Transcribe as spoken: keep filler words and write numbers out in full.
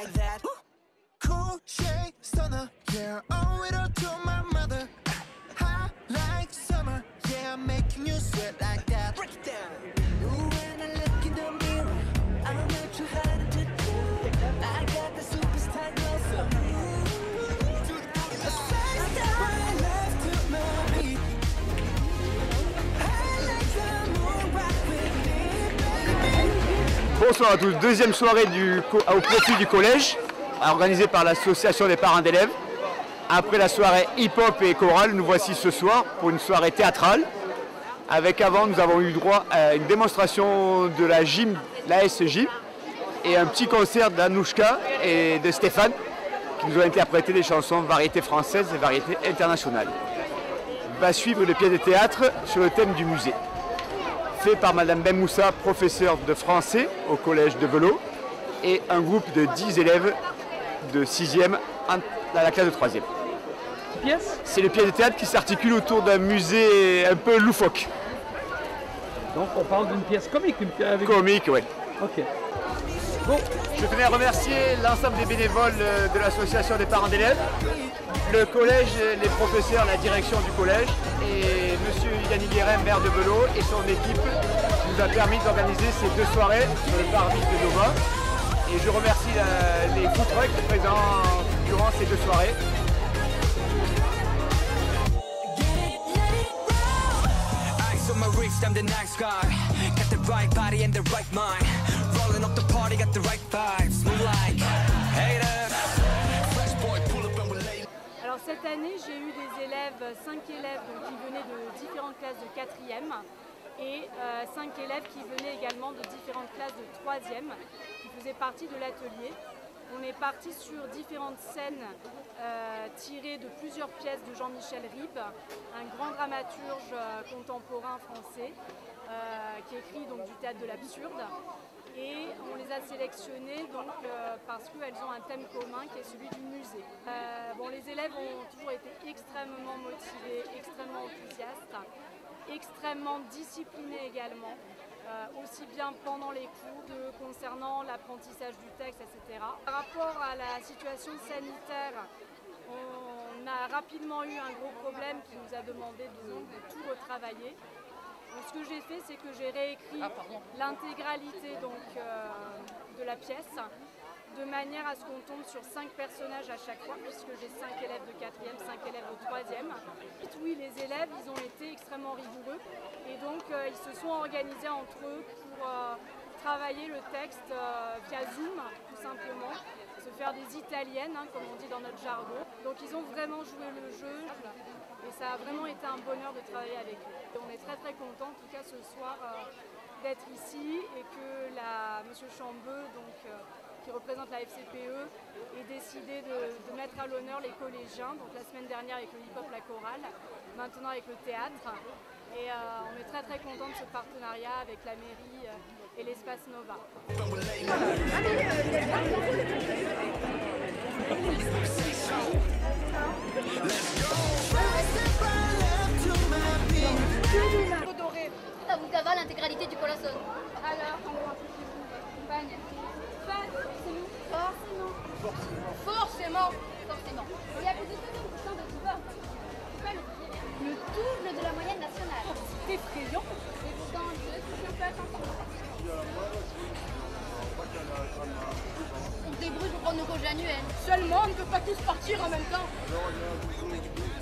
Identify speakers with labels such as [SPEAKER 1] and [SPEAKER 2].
[SPEAKER 1] like that. Cool shade stunner, yeah, owe it all to my mother. Hot like summer, yeah, I'm making you sweat like that. Break it down. Ooh, when I look in the mirror, I'm not too hard to do. I got the superstar glow from you. A fast star left to my beat. I like the moon rock with me, baby.
[SPEAKER 2] Bonsoir à tous, deuxième soirée du, au profit du collège, organisée par l'association des parents d'élèves. Après la soirée hip-hop et chorale, nous voici ce soir pour une soirée théâtrale. Avec avant, nous avons eu droit à une démonstration de la gym, l'A S J, et un petit concert d'Anouchka et de Stéphane, qui nous ont interprété des chansons variétés françaises et variétés internationales. Va suivre une pièce de théâtre sur le thème du musée, fait par Madame Ben Moussa, professeure de français au collège de Velot, et un groupe de dix élèves de sixième à la classe de troisième. C'est une pièce de théâtre qui s'articule autour d'un musée un peu loufoque.
[SPEAKER 3] Donc on parle d'une pièce comique une pièce avec...
[SPEAKER 2] Comique, oui.
[SPEAKER 3] Ok.
[SPEAKER 2] Bon, je tenais à remercier l'ensemble des bénévoles de l'association des parents d'élèves, le collège, les professeurs, la direction du collège et M. Yannick Guérin, maire de Velot, et son équipe qui nous a permis d'organiser ces deux soirées sur le parvis de Nova. Et je remercie la, les food trucks présents durant ces deux soirées.
[SPEAKER 1] I'm the nice guy, got the right body and the right mind. Rolling up the party, got the right vibes. Move like haters. Fresh boy, pull up and we'll lay.
[SPEAKER 4] Alors cette année, j'ai eu des élèves, cinq élèves donc, qui venaient de différentes classes de quatrième et euh, cinq élèves qui venaient également de différentes classes de troisième qui faisaient partie de l'atelier. On est parti sur différentes scènes euh, tirées de plusieurs pièces de Jean-Michel Ribes, un grand dramaturge euh, contemporain français euh, qui écrit donc, du théâtre de l'absurde. Et on les a sélectionnées donc, euh, parce qu'elles ont un thème commun qui est celui du musée. Euh, bon, les élèves ont toujours été extrêmement motivés, extrêmement enthousiastes, extrêmement disciplinés également. Euh, aussi bien pendant les cours que concernant l'apprentissage du texte, et cetera. Par rapport à la situation sanitaire, on a rapidement eu un gros problème qui nous a demandé de, de tout retravailler. Donc, ce que j'ai fait, c'est que j'ai réécrit ah, l'intégralité donc, euh, de la pièce, de manière à ce qu'on tombe sur cinq personnages à chaque fois, puisque j'ai cinq élèves de quatrième, cinq élèves de troisième. Oui, les élèves, ils ont été extrêmement rigoureux et donc euh, ils se sont organisés entre eux pour euh, travailler le texte euh, via Zoom, tout simplement, se faire des italiennes, hein, comme on dit dans notre jargon. Donc ils ont vraiment joué le jeu et ça a vraiment été un bonheur de travailler avec eux. Et on est très très contents, en tout cas ce soir, euh, d'être ici et que la, M. Chambeux, donc, euh, qui représente la F C P E, ait décidé de, de mettre à l'honneur les collégiens, donc la semaine dernière avec le hip-hop, la chorale, maintenant avec le théâtre. Et euh, on est très très contents de ce partenariat avec la mairie euh, et l'espace Nova.
[SPEAKER 5] Ça vous cavale l'intégralité du colossal. Alors, compagne. Forcément. Forcément. Forcément. Forcément. Il y a plus de soixante pour cent de divers. C'est pas le le double de la moyenne nationale.
[SPEAKER 4] C'est effrayant.
[SPEAKER 5] Et pourtant, je suis un peu attention. On se débrouille pour prendre nos congés annuels.
[SPEAKER 4] Seulement, on ne peut pas tous partir en même temps.